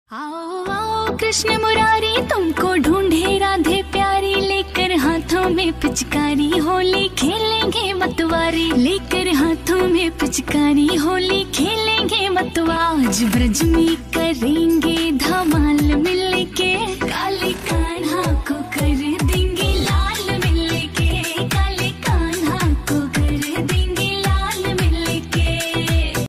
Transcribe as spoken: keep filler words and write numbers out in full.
आओ आओ कृष्ण मुरारी, तुमको ढूंढे राधे प्यारी, लेकर हाथों में पिचकारी होली खेलेंगे मतवारी, लेकर हाथों में पिचकारी होली खेलेंगे मतवा। आज ब्रज में करेंगे धमाल मिलके काली का